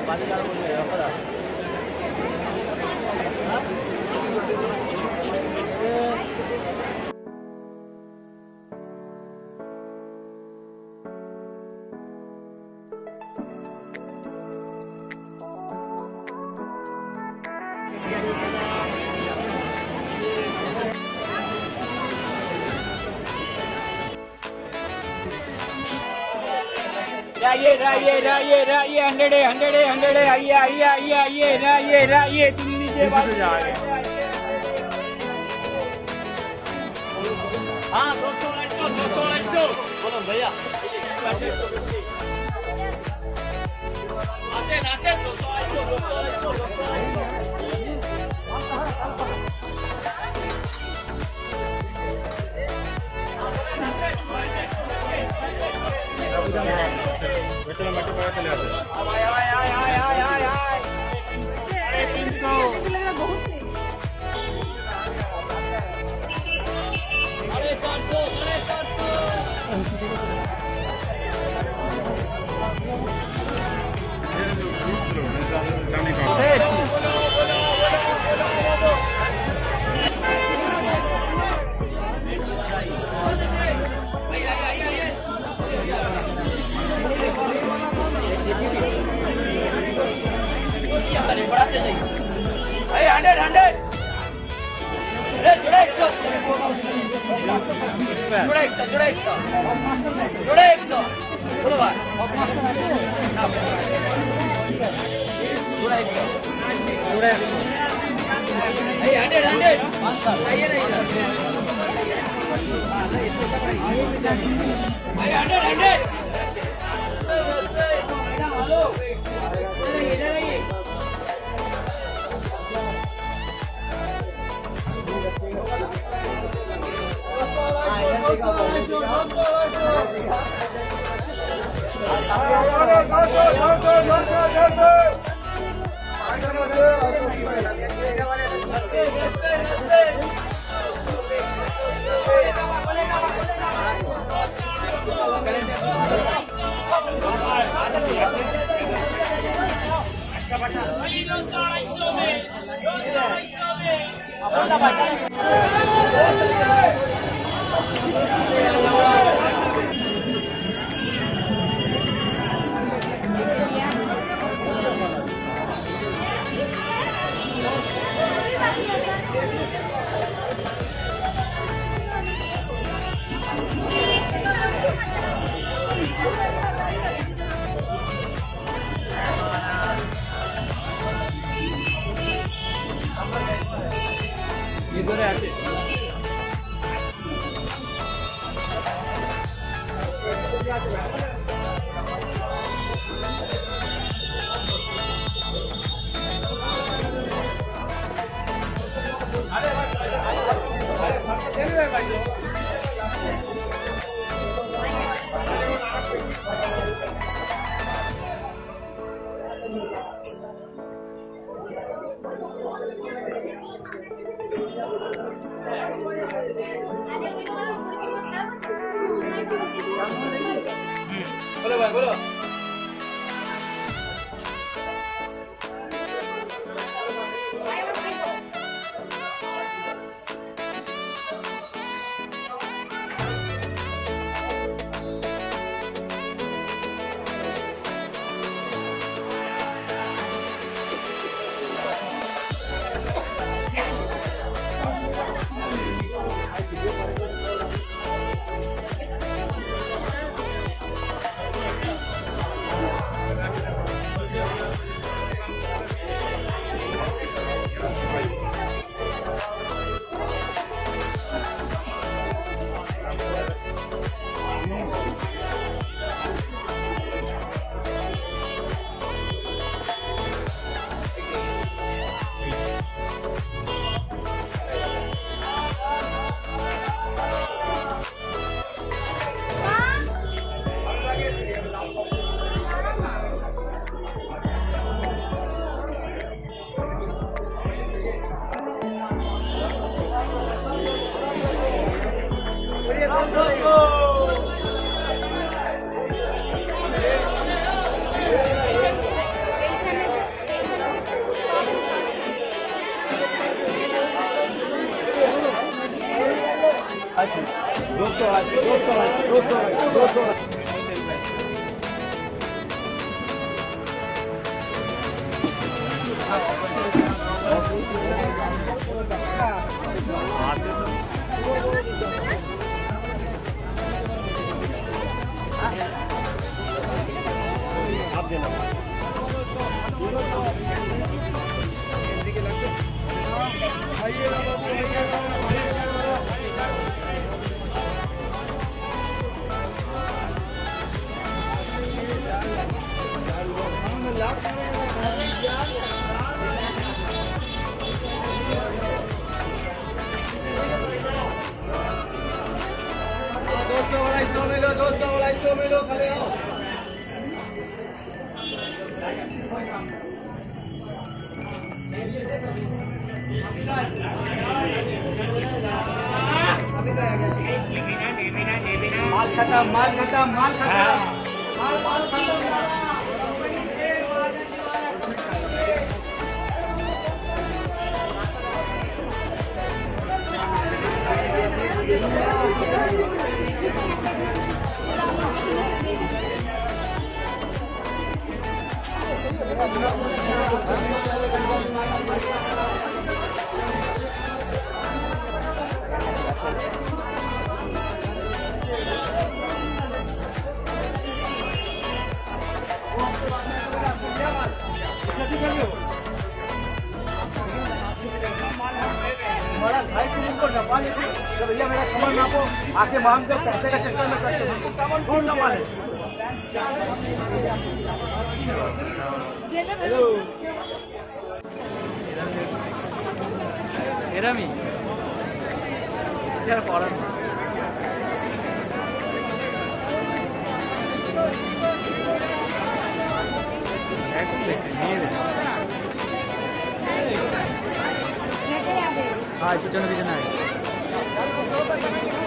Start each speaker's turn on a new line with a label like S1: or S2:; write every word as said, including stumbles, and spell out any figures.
S1: राये राये राये राये हंड्रेड हंड्रेड हंड्रेड आइए आइए आइए आइए राये राये तुम नीचे बात जा रहे हैं। हाँ दो सौ दो सौ दो सौ बोलो भैया आसे नासे दो सौ दो सौ दो सौ
S2: बेटा मट्टी पड़ा चले आते
S1: आय आय आय आय आय आय आय अरे तीन सौ अरे चार सौ अरे चार सौ बढ़ाते जाइए हंड्रेड हंड्रेड जुड़ा एक सौ जुड़ा एक सौ जुड़ा एक सौ जुड़ा एक सौ बोलो भाई जुड़ा एक सौ जुड़ा हंड्रेड हंड्रेड लाइए ना इधर हंड्रेड हंड्रेड हेलो इधर आइए बोलो भाई बोलो माल खत्म माल खत्म माल खत्म माल माल खत्म। भैया मेरा सामान नापो, आके मांग दो, पैसे का चक्कर में करते हैं, सामान कौन सामान है?
S3: এরামি यार পড়ান এখন দেখতে নিয়ে দে হ্যাঁ পিছনে পিছনে